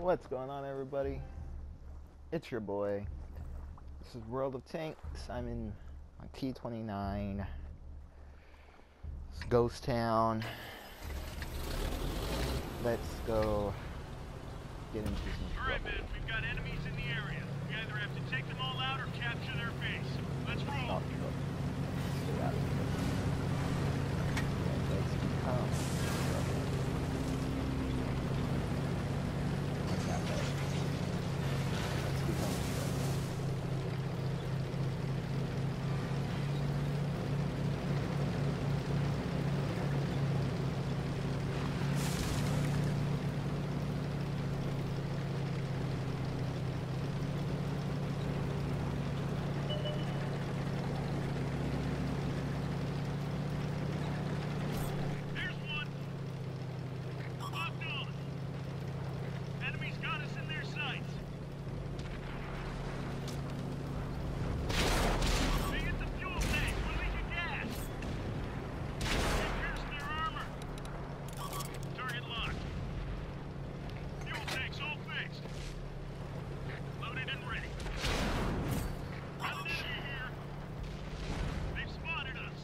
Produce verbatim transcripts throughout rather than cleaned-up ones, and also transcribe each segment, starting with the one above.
What's going on, everybody? It's your boy. This is World of Tanks. I'm in my T twenty-nine. It's Ghost Town. Let's go get into some Alright, trouble. man, we've got enemies in the area. We either have to take them all out or capture their base. Let's roll. Stop trouble. Let's get out of here. Yeah, let's become trouble. Like that, right? Let's become trouble. Here's one. Locked on. Enemies got us in their sights. They hit the fuel tank. We're leaking gas. They pierced their armor. Target locked. Fuel tanks all fixed. Loaded and ready. Got an enemy here. They've spotted us.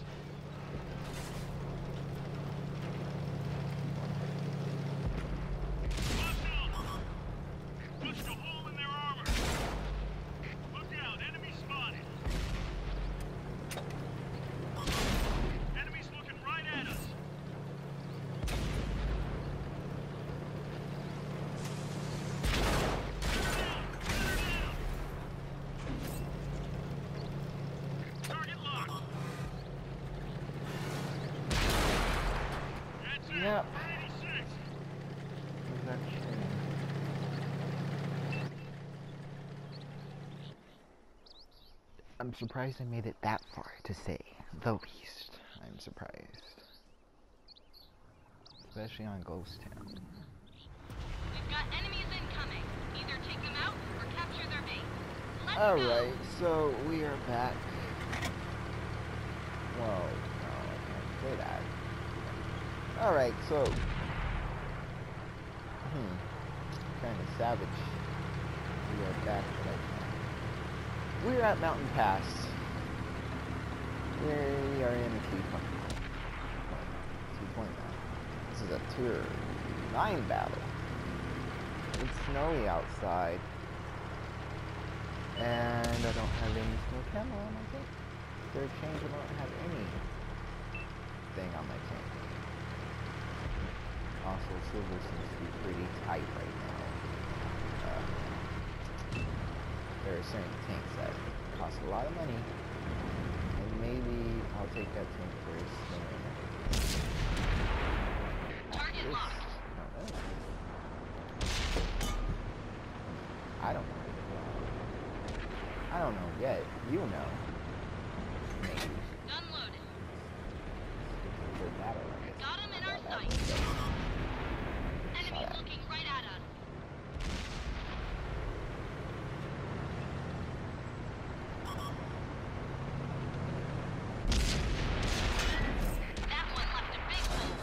Locked on. Pushed a hole in their armor. Look out, enemy spotted. Enemies looking right at us. Target locked. That's it. Yep. eighty-six. I'm surprised I made it that far, to say the least. I'm surprised. Especially on Ghost Town. We've got enemies incoming. Either take them out or capture their base. Let's Alright, so we are back. Whoa, no, I can't say that. Alright, so. Hmm. Kind of savage. We are back right now. We're at Mountain Pass. We are in T twenty-nine. This is a tier nine battle. It's snowy outside. And I don't have any snow camo on my tank. For a change, I don't have any thing on my tank. Also, silver seems to be pretty tight right now. Uh, there are certain tanks that cost a lot of money. And maybe I'll take that tank for a spin. Target This, locked. no, no. I don't know. I don't know yet. You know. Maybe. Gun loaded. It's a good battle, I guess. Got 'em in our That sights. battle. Enemies at. looking right at us. That one left a big hole.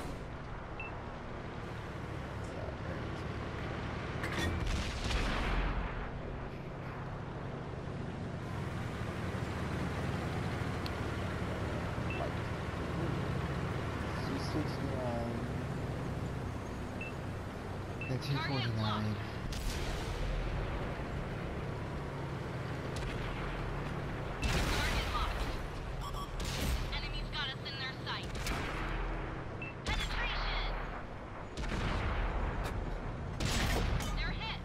C sixty-nine. The T forty-nine. Target locked. Enemies got us in their sights. Penetration. They're hit.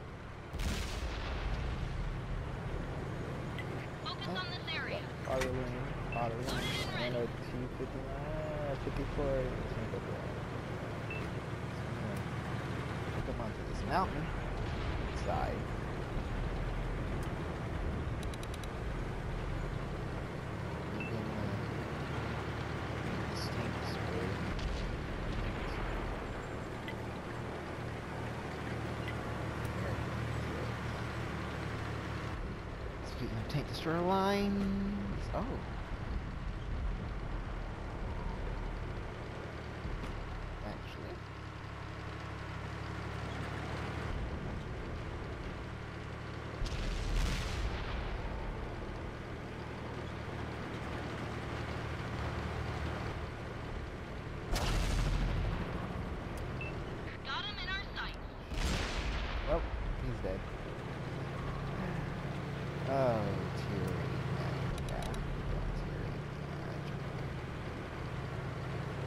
Focus on this area. Auto lane. Auto lane. Loaded and And ready. a T fifty-nine. fifty-four. Let's make up there. Put them onto this mountain side. You can, uh, this tank is very- Speaking of tank destroyer lines, oh. Actually,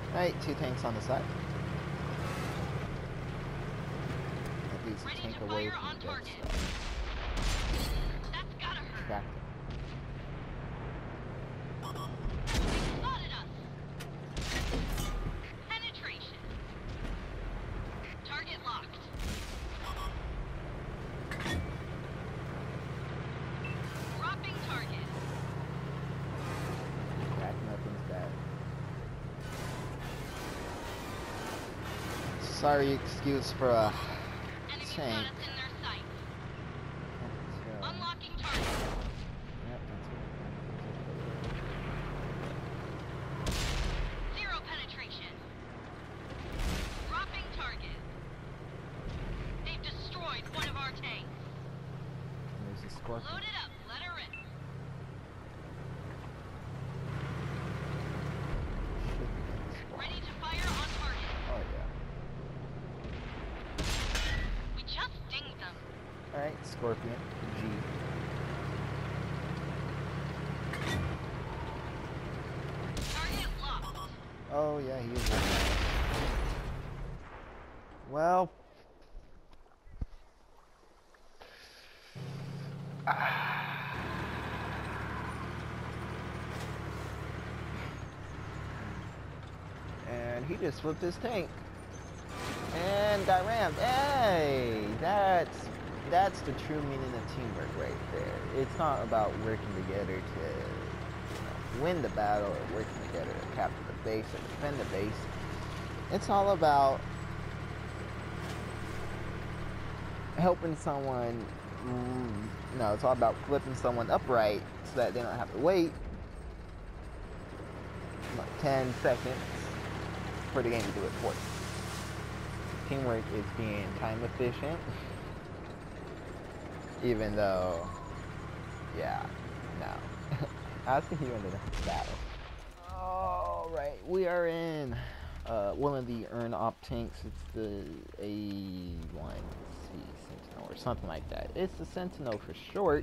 Alright, two tanks on the side. That leaves a Ready tank to away fire from on the good target. stuff. That's gotta hurt. Back. They spotted us. Penetration. Target locked. Dropping target. Back nothing's bad. Sorry excuse for a Enemies got tank. us in their sights. That's, uh, Unlocking target. yep, that's Zero penetration. Dropping target. They've destroyed one of our tanks. what- There's a scorpion. Load it up. Let her rip. Should be in the squad. Ready to fire on target. Oh yeah. We just dinged them. Alright, Scorpion. G. Target locked. Oh yeah, he is. Well. And he just flipped his tank. And got rammed. Hey, that's that's the true meaning of teamwork right there. It's not about working together to, you know, win the battle or working together to capture the base or defend the base. It's all about helping someone. Mm, no, it's all about flipping someone upright so that they don't have to wait like ten seconds for the game to do it for you. Teamwork is being time efficient, even though, yeah, no. I'll see you in the next battle. Alright, we are in uh, one of the Earn Op tanks. It's the A one C Sentinel or something like that. It's the Sentinel for short.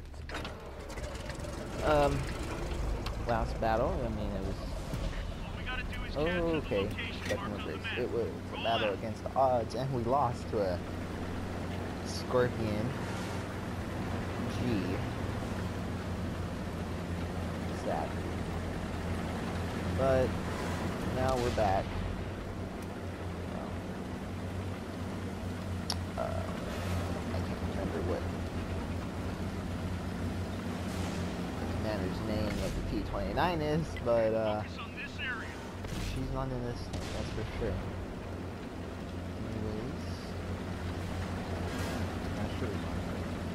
Um, last battle, I mean, it was. All we gotta do is Oh, capture the okay. location Second marked on the race. map. It was a Roll battle out. against the odds, and we lost to a Scorpion G. Sad. But now we're back. Uh, I can't remember what the commander's name of the T twenty-nine is, but uh. Focus on this area. She's not in this thing, that's for sure. Anyways. Not sure it's on her.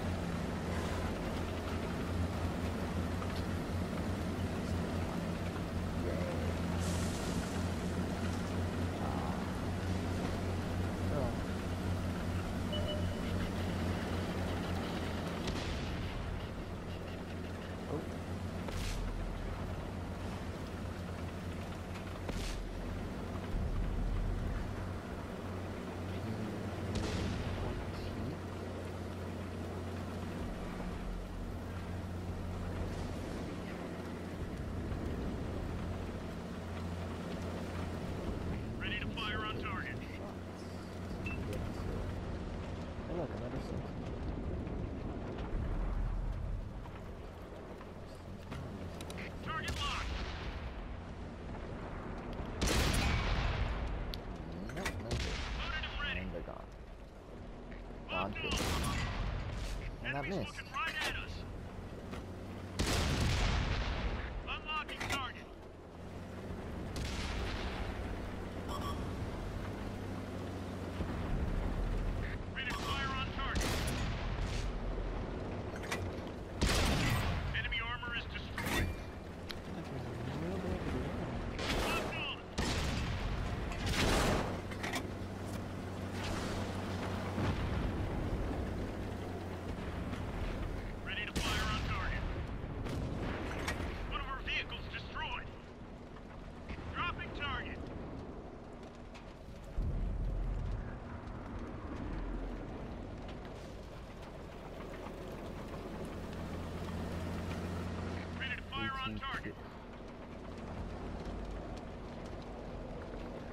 Yay. Ah. Oh. Oh. Ready to fire on target. Oh look, another sentinel. Target locked. Nope, no good. Loaded and ready. And they're gone. Gone Locked too. on. And that Enemies missed. looking right at us. Unlocking target. Ready to fire on target. Enemy armor is destroyed. Locked on. Ready to fire on target. One of our vehicles destroyed. Dropping target. Ready to fire on target.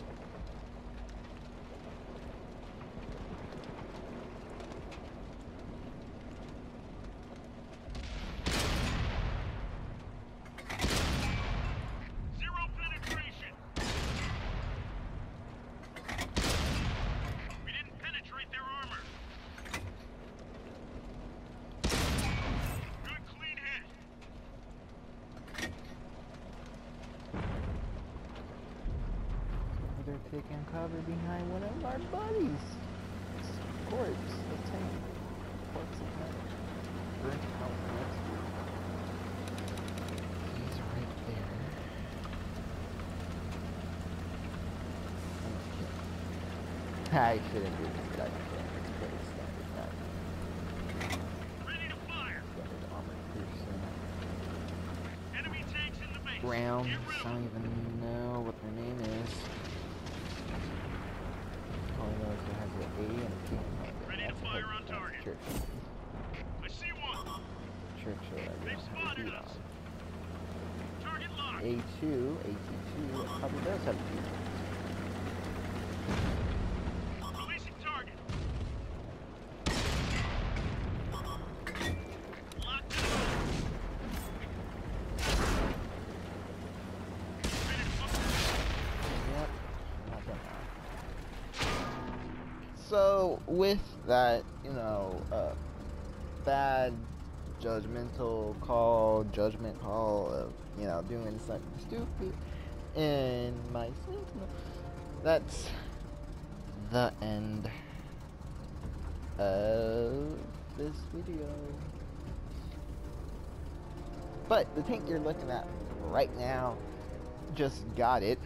taking cover behind one of our buddies. It's a corpse, a tank. Corpse of metal. Burnt out net. He's right there. I shouldn't do this, but I can. It's pretty standard gun. Ready to fire. Standard armor piercing. Enemy tanks in the base. Round. Get I rid don't of them. even know what their name is. All I know is it has an A and a P. Ready to fire on target. Church. I see one. Churchill, I They've don't have a spotted beat us. on. Target locked. A two, A T two, probably does have a beat on. Releasing target. Locked and loaded. Ready to fire. Yep, not done now. So, with that, you know, uh, bad judgmental call, judgment call of, you know, doing something stupid in my Sentinel, that's the end of this video. But the tank you're looking at right now just got it.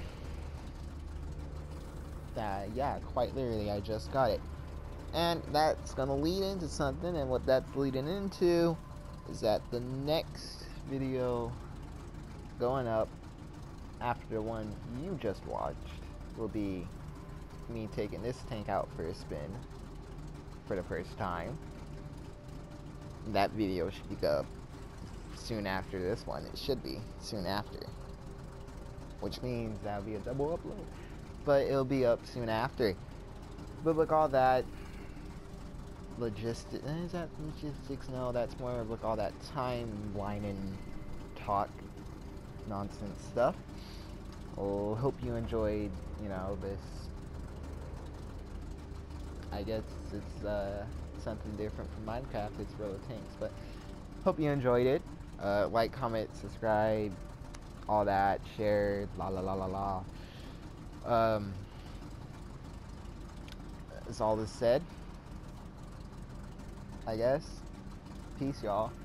Uh, yeah, quite literally, I just got it. And that's gonna lead into something, and what that's leading into is that the next video going up after the one you just watched will be me taking this tank out for a spin for the first time. That video should be up soon after this one. It should be soon after, which means that'll be a double upload, but it'll be up soon after. But look, all that logistic is that logistics? No, that's more of like all that timeline and talk nonsense stuff. Well, hope you enjoyed, you know, this. I guess it's uh, something different from Minecraft. It's Roller Tanks, but hope you enjoyed it. Uh, like, comment, subscribe, all that, share, la la la la la. Um, that's all this said, I guess. Peace, y'all.